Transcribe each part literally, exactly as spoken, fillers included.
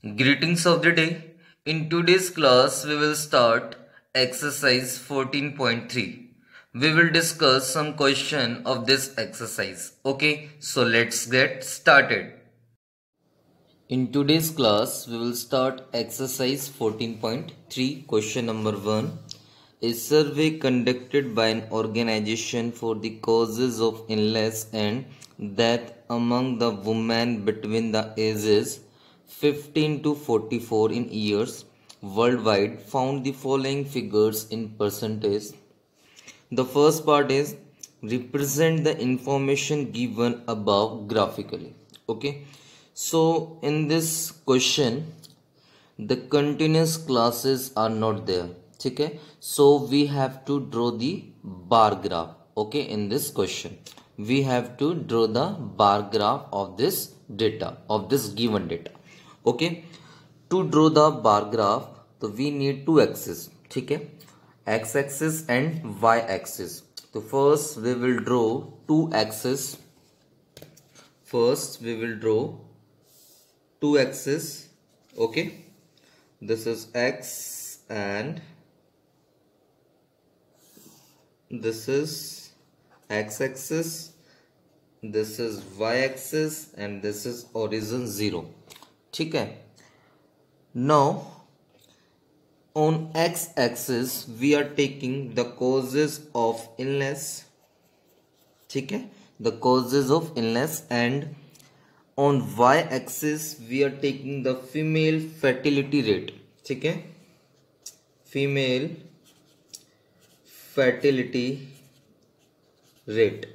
Greetings of the day. In today's class, we will start exercise fourteen point three. We will discuss some question of this exercise. Okay, so let's get started. In today's class, we will start exercise fourteen point three. Question number one. A survey conducted by an organization for the causes of illness and death among the women between the ages fifteen to forty-four in years worldwide found the following figures in percentage. The first part is represent the information given above graphically. Okay, so in this question the continuous classes are not there. Okay, so we have to draw the bar graph. Okay, in this question we have to draw the bar graph of this data, of this given data. Okay, to draw the bar graph so we need two axes. Okay, x axis and y axis. So first we will draw two axes. First we will draw two axes. Okay, this is x and this is x axis, this is y axis and this is origin zero. Okay, now on x axis we are taking the causes of illness. Okay, the causes of illness, and on y axis we are taking the female fertility rate. Okay, female fertility rate.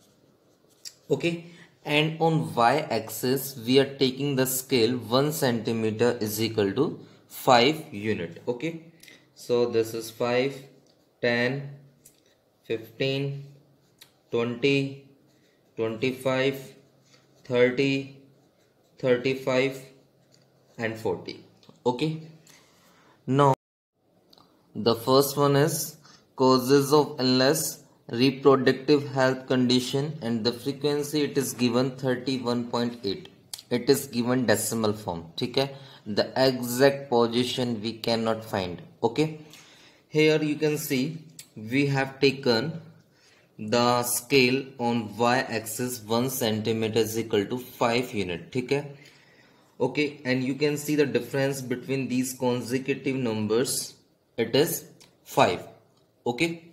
Okay, and on y axis we are taking the scale one centimeter is equal to five unit. Okay, so this is five, ten, fifteen, twenty, twenty-five, thirty, thirty-five and forty. Okay, now the first one is causes of illness, reproductive health condition, and the frequency it is given thirty-one point eight. It is given decimal form. Okay, the exact position we cannot find. Okay, here you can see we have taken the scale on y axis one centimeter is equal to five unit. Okay, okay, and you can see the difference between these consecutive numbers, it is five. Okay,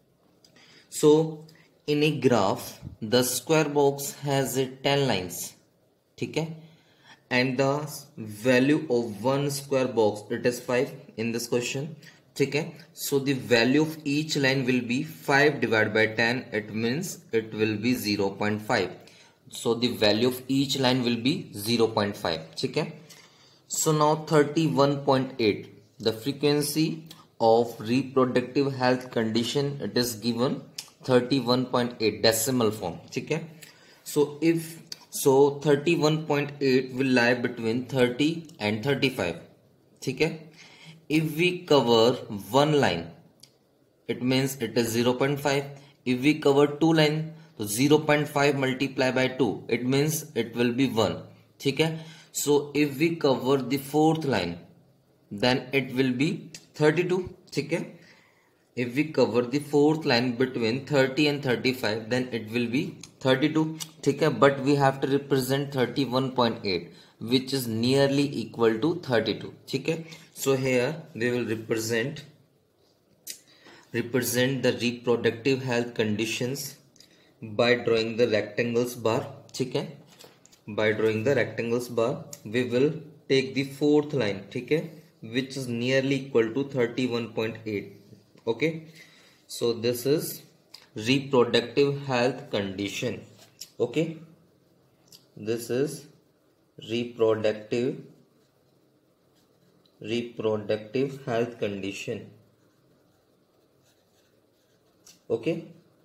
so in a graph the square box has a ten lines. Okay, and the value of one square box it is five in this question. Okay, so the value of each line will be five divided by ten. It means it will be zero point five. So the value of each line will be zero point five. Okay, so now thirty-one point eight, the frequency of reproductive health condition, it is given thirty-one point eight decimal form. Okay, so if so thirty-one point eight will lie between thirty and thirty-five. Okay, if we cover one line it means it is zero point five. If we cover two line, so zero point five multiplied by two, it means it will be one. Okay, so if we cover the fourth line then it will be thirty-two. Okay, if we cover the fourth line between thirty and thirty-five then it will be thirty-two. Okay, but we have to represent thirty-one point eight which is nearly equal to thirty-two. Okay, so here we will represent represent the reproductive health conditions by drawing the rectangles bar. Okay, by drawing the rectangles bar we will take the fourth line. Okay, which is nearly equal to thirty-one point eight. Okay, so this is reproductive health condition. Okay, this is reproductive reproductive health condition. Okay,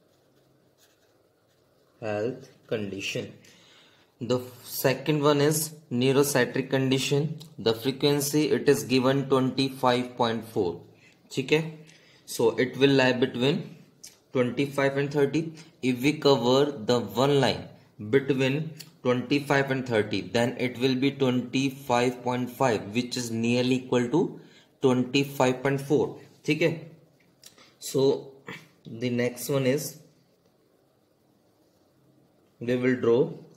health condition. The second one is neuropsychiatric condition. The frequency it is given twenty-five point four. Okay, so it will lie between twenty-five and thirty. If we cover the one line between twenty-five and thirty, then it will be twenty-five point five, which is nearly equal to twenty-five point four. ठीक है. So the next one is we will draw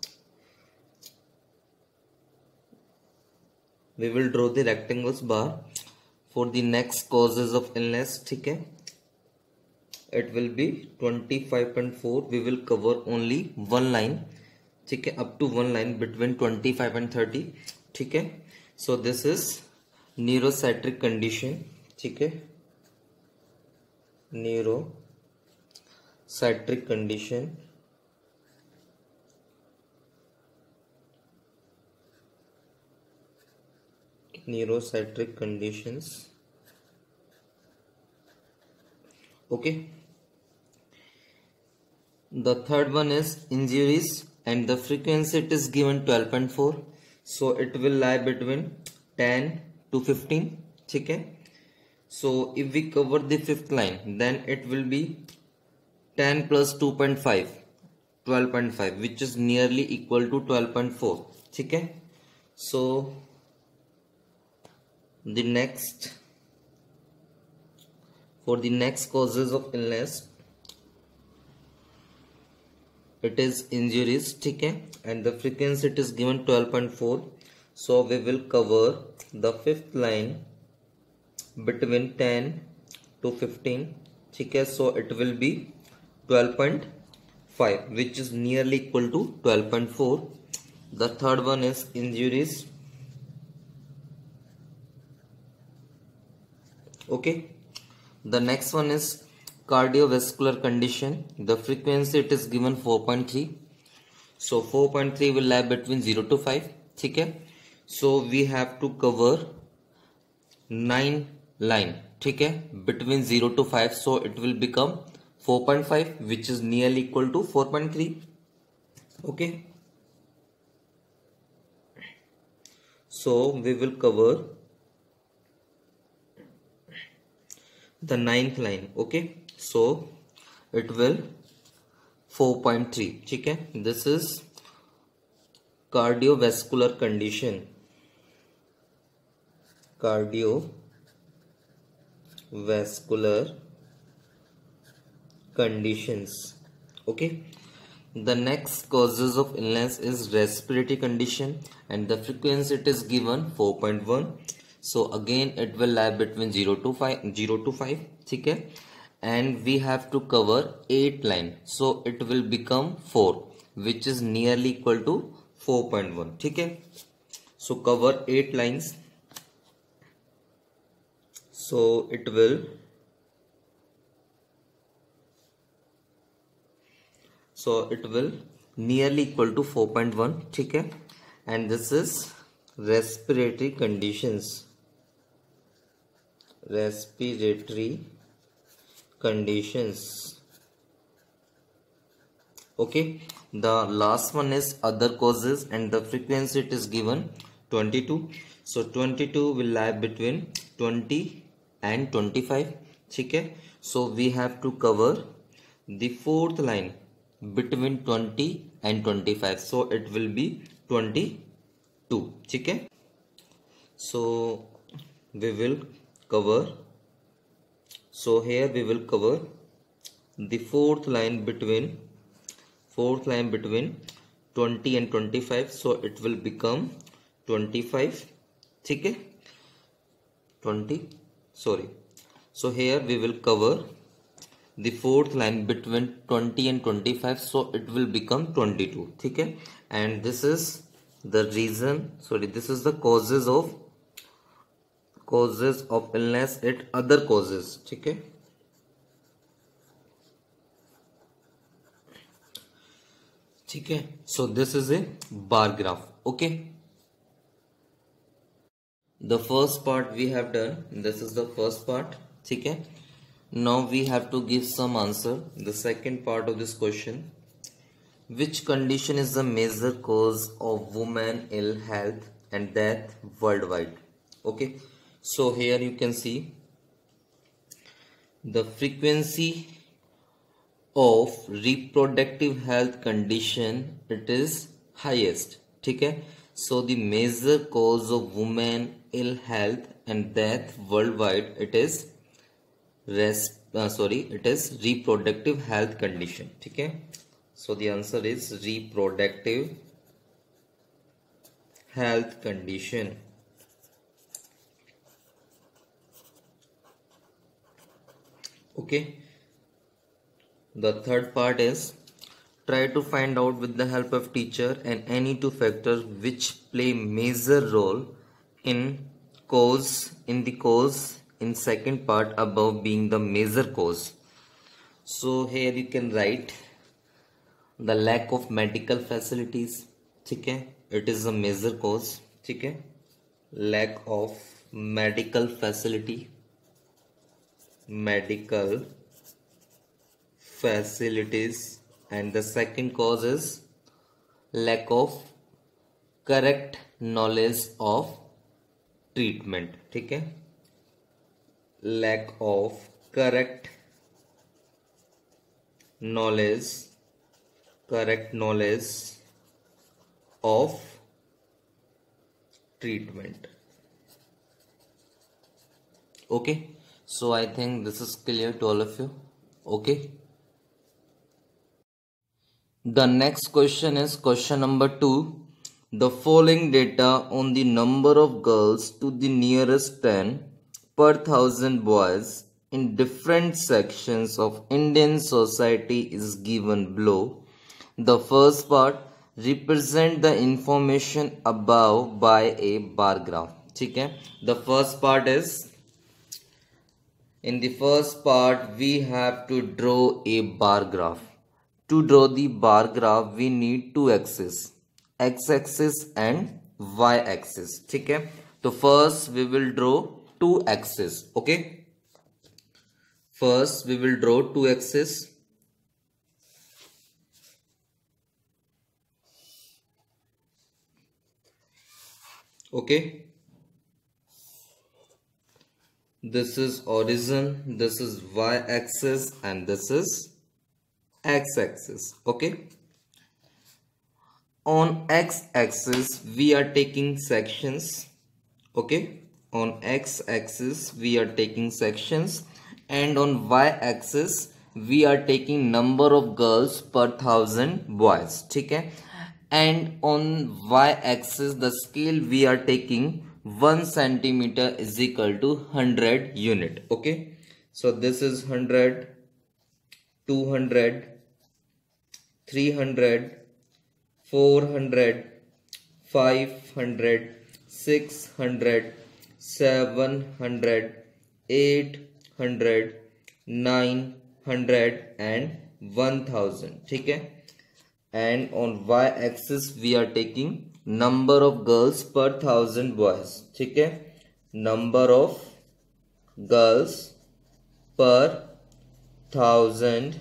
we will draw the rectangles bar for the next causes of illness. ठीक है. It will be twenty-five point four. We will cover only one line. ठीक है, up to one line between twenty-five and thirty. ठीक है. So this is neurocentric condition. ठीक है, neurocentric condition. Neurocentric conditions. Okay. The third one is injuries, and the frequency it is given twelve point four. So it will lie between ten to fifteen. ठीक है. So if we cover the fifth line, then it will be ten plus two point five, twelve point five, which is nearly equal to twelve point four. ठीक है. So the next for the next causes of illness, it is injuries. ठीक है, and the frequency it is given twelve point four. So we will cover the fifth line between ten to fifteen. ठीक है. So it will be twelve point five, which is nearly equal to twelve point four. The third one is injuries. Okay. The next one is cardiovascular condition. The frequency it is given four point three. So four point three will lie between zero to five. ठीक है. So we have to cover nine line. ठीक है, between zero to five. So it will become four point five, which is nearly equal to four point three. Okay. So we will cover the ninth line. Okay. So it will four point three. ठीक है. This is cardiovascular condition. Cardiovascular conditions. Okay. The next causes of illness is respiratory condition, and the frequency it is given four point one. So again it will lie between zero to five, zero to five. ठीक है. And we have to cover eight line. So it will become four, which is nearly equal to four point one. ठीक है. So cover eight lines. So it will so it will nearly equal to four point one. ठीक है. And this is respiratory conditions. Respiratory conditions. Okay. The last one is other causes, and the frequency it is given twenty-two. So twenty-two will lie between twenty and twenty-five. ठीक है. So we have to cover the fourth line between twenty and twenty-five. So it will be twenty-two. ठीक है. So we will cover so here we will cover the fourth line between fourth line between twenty and twenty-five. So it will become twenty-five. ठीक है. twenty sorry so here we will cover the fourth line between twenty and twenty-five. So it will become twenty-two. ठीक है. And this is the reason sorry this is the causes of causes of illness at other causes. ठीक है. ठीक है. So this is a bar graph. Okay. The first part we have done. This is the first part. ठीक है. Now we have to give some answer. The second part of this question. Which condition is the major cause of women ill health and death worldwide? Okay. So here you can see the frequency of reproductive health condition. It is highest. ठीक है. So the major cause of women ill health and death worldwide, it is res uh, sorry it is reproductive health condition. ठीक है. So the answer is reproductive health condition. Okay. The third part is try to find out with the help of teacher and any two factors which play major role in cause in the cause in second part above being the major cause. So here you can write the lack of medical facilities. ठीक है, it is a major cause. ठीक है, lack of medical facility medical facilities and the second cause is lack of correct knowledge of treatment. ठीक है, lack of correct knowledge correct knowledge of treatment. Okay, so I think this is clear to all of you. Okay, the next question is question number two. The following data on the number of girls to the nearest ten per thousand boys in different sections of Indian society is given below. The first part represent the information above by a bar graph. ठीक है, the first part is, in the first part we have to draw a bar graph. To draw the bar graph we need two axes, x axis and y axis. ठीक है, तो first we will draw two axes. Okay, first we will draw two axes. Okay, this is origin, this is y axis and this is x axis. Okay, on x axis we are taking sections. Okay, on x axis we are taking sections and on y axis we are taking number of girls per thousand boys. ठीक है, and on y axis the scale we are taking one centimeter is equal to one hundred unit. Okay, so this is one hundred, two hundred, three hundred, four hundred, five hundred, six hundred, seven hundred, eight hundred, nine hundred and one thousand. ठीक है, and on y axis we are taking number of girls per thousand boys. ठीक है, number of girls per thousand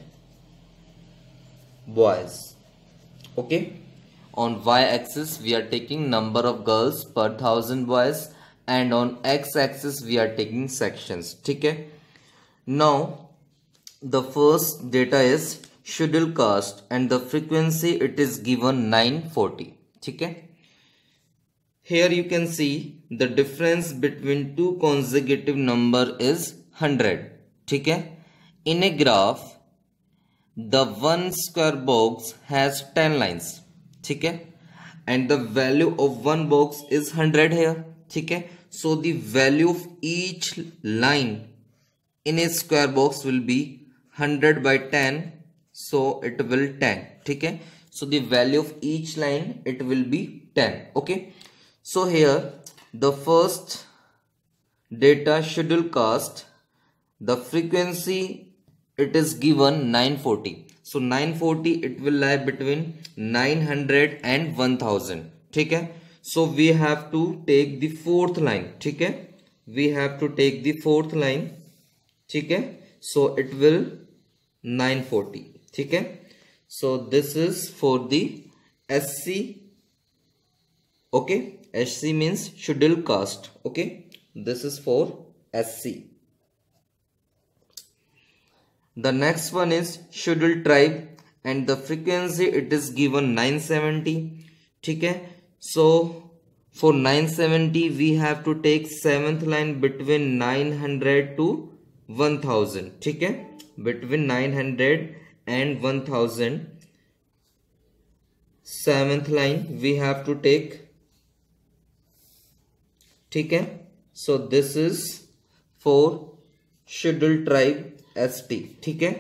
boys. Okay, on y axis we are taking number of girls per thousand boys and on x axis we are taking sections. ठीक है, now the first data is schedule caste and the frequency it is given nine forty. ठीक है, here you can see the difference between two consecutive number is one hundred. ठीक है, in a graph the one square box has ten lines. ठीक है, and the value of one box is one hundred here. ठीक है, so the value of each line in a square box will be one hundred by ten, so it will ten. ठीक है, so the value of each line it will be ten. Okay, so here the first data schedule caste, the frequency it is given nine forty, so nine forty it will lie between nine hundred and one thousand. ठीक है, so we have to take the fourth line. ठीक है, we have to take the fourth line. ठीक है, so it will nine forty. ठीक है, so this is for the S C. Okay, S C means schedule caste. Okay, this is for S C. The next one is scheduled tribe and the frequency it is given nine seventy. ठीक है. So for nine seventy we have to take seventh line between nine hundred to one thousand. ठीक है, between nine hundred and one thousand. seventh line we have to take. ठीक है. So this is for scheduled tribe S T. ठीक है.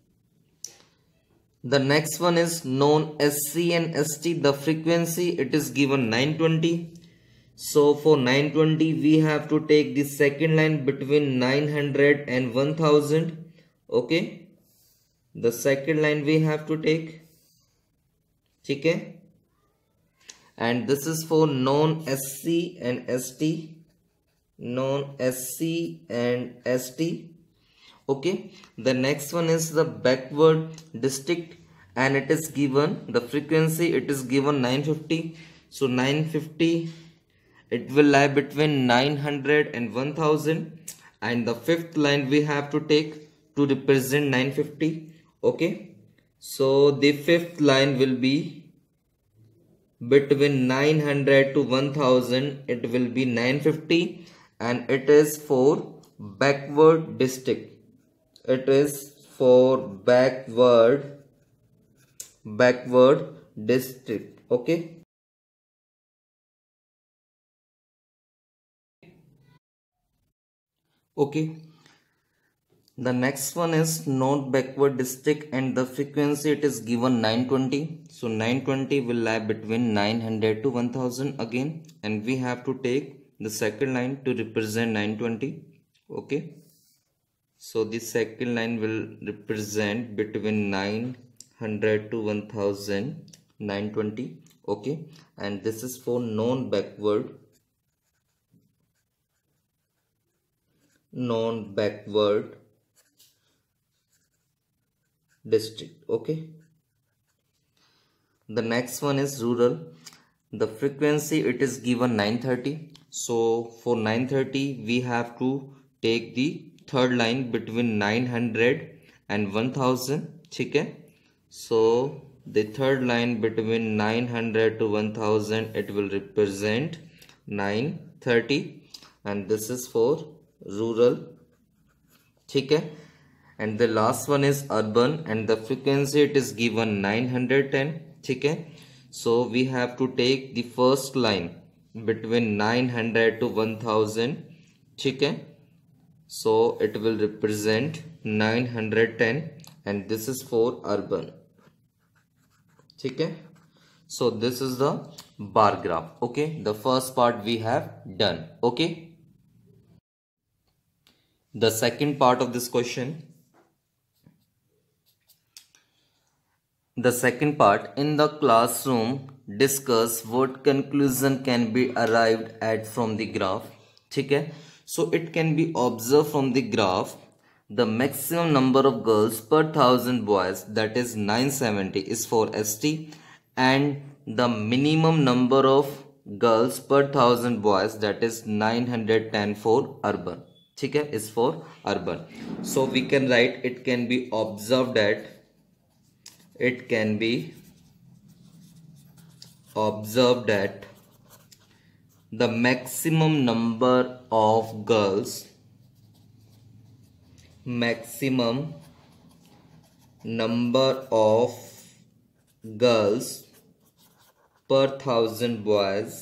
The next one is known S C and S T. The frequency it is given nine twenty. So for nine twenty we have to take the second line between nine hundred and one thousand. Okay, the second line we have to take. ठीक है. And this is for known S C and S T. Known S C and S T. Okay, the next one is the backward district and it is given the frequency it is given nine fifty. So nine fifty it will lie between nine hundred and one thousand, and the fifth line we have to take to represent nine fifty. Okay, so the fifth line will be between nine hundred to one thousand. It will be nine fifty and it is for backward district. It is for backward backward district. Okay, okay, the next one is not backward district and the frequency it is given nine twenty. So nine twenty will lie between nine hundred to one thousand again, and we have to take the second line to represent nine twenty. Okay, so the second line will represent between nine hundred to one thousand, nine twenty. Okay, and this is for non backward non backward district. Okay, the next one is rural. The frequency it is given nine thirty. So for nine thirty we have to take the third line between nine hundred and one thousand. ठीक है. So the third line between nine hundred to one thousand it will represent nine thirty, and this is for rural. ठीक है. And the last one is urban and the frequency it is given nine hundred ten. ठीक है. So we have to take the first line between nine hundred to one thousand. ठीक है. So it will represent nine hundred ten and this is for urban. ठीक है. So this is the bar graph. Okay, the first part we have done. Okay, the second part of this question. The second part, in the classroom discuss what conclusion can be arrived at from the graph. ठीक है. So it can be observed from the graph the maximum number of girls per thousand boys, that is nine seventy, is for S T, and the minimum number of girls per thousand boys, that is nine hundred ten, for urban. ठीक है, is for urban. So we can write it can be observed that it can be observed that the maximum number of girls maximum number of girls per thousand boys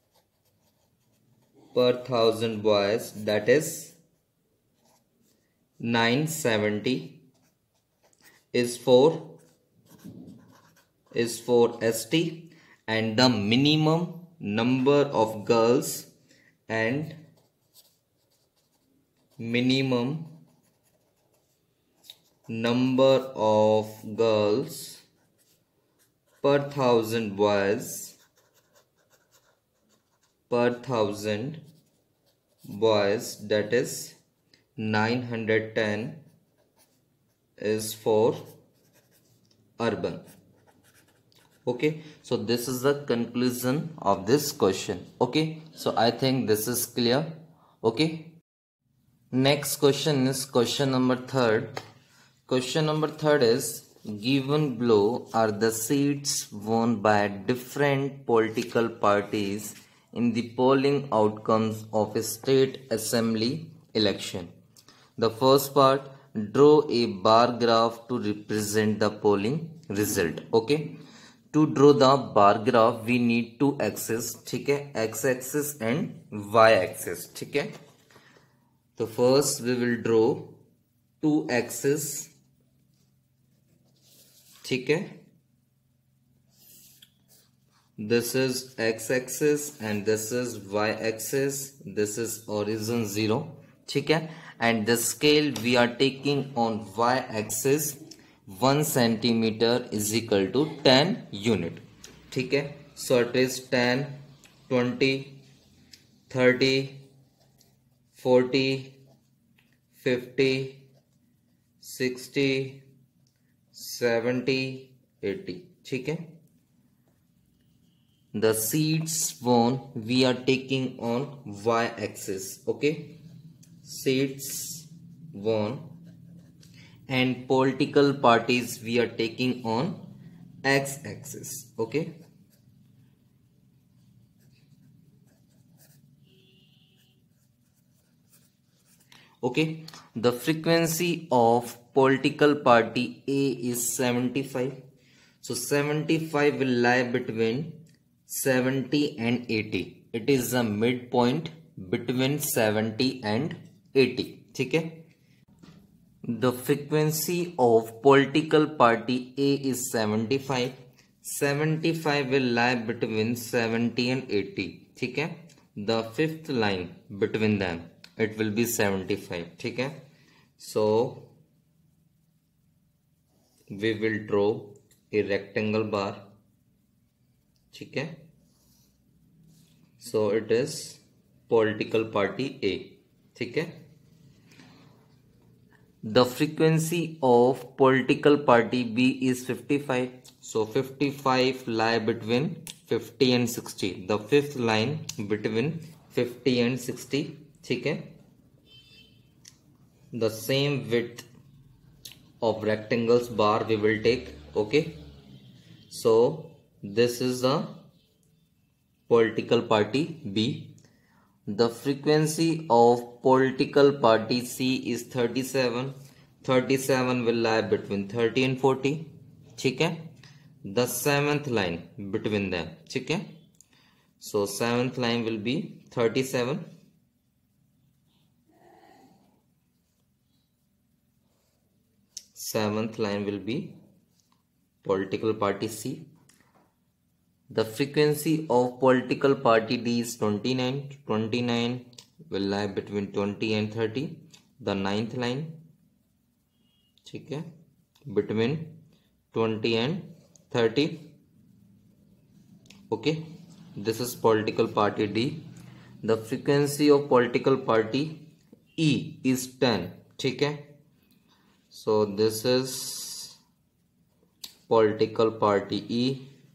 per thousand boys, that is nine seventy, is for is for S T, and the minimum number of girls and minimum number of girls per thousand boys per thousand boys, that is nine hundred ten, is for urban. Okay, so this is the conclusion of this question. Okay, so I think this is clear. Okay, next question is question number third. Question number third is given below are the seats won by different political parties in the polling outcomes of a state assembly election. The first part, draw a bar graph to represent the polling result. Okay, to draw the bar graph we need two axes, ठीक है, x axis and y axis, ठीक है. So first we will draw two axes, ठीक है. This is x axis and this is y axis. This is origin zero, ठीक है. And the scale we are taking on y axis one centimeter is equal to ten unit, ठीक है. So it is ten, twenty, thirty, forty, fifty, sixty, seventy, eighty, ठीक है. The seats won we are taking on y axis, okay. Seats won and political parties we are taking on x axis, okay. Okay, the frequency of political party A is seventy-five. So seventy-five will lie between seventy and eighty. It is a midpoint between seventy and eighty, ठीक है. The frequency of political party A is seventy-five. seventy-five will lie between seventy and eighty, ठीक है. The fifth line between them, it will be seventy-five, ठीक है. So we will draw a rectangle bar, ठीक है. So it is political party A, ठीक है. The frequency of political party B is fifty-five. So fifty-five lie between fifty and sixty. The fifth line between fifty and sixty, ठीक है. The same width of rectangles bar we will take, okay. So this is the political party B. The frequency of political party C is thirty-seven. thirty-seven will lie between thirty and forty, ठीक है. The seventh line between them, ठीक है. So seventh line will be thirty-seven. Seventh line will be political party C. The frequency of political party D is twenty-nine. twenty-nine will lie between twenty and thirty. The ninth line, ठीक है, between twenty and thirty. Okay, this is political party D. The frequency of political party E is ten, ठीक है. So this is political party E.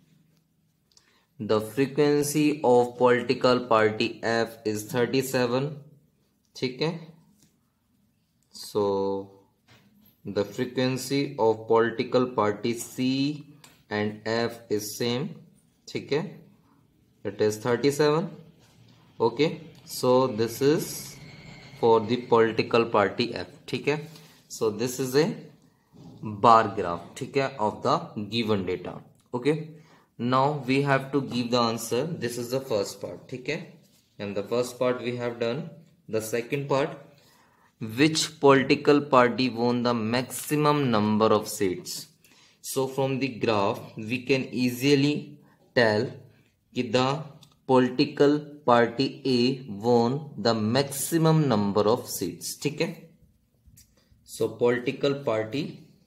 The frequency of political party F is thirty-seven, ठीक है. So the frequency of political party C and F is same, ठीक है. It is thirty-seven, okay. So this is for the political party F, ठीक है. So this is a bar graph, ठीक है, of the given data, okay. Now we have to give the answer. This is the first part, ठीक है. And the first part we have done. The second part, which political party won the maximum number of seats? So from the graph we can easily tell that the political party A won the maximum number of seats, ठीक है. So political party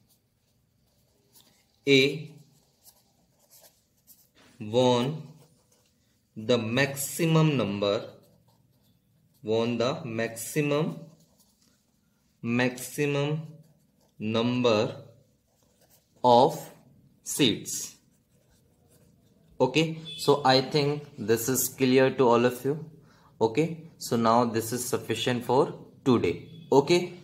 A won the maximum number won the maximum maximum number of seats, okay. So I think this is clear to all of you, okay. So now this is sufficient for today, okay.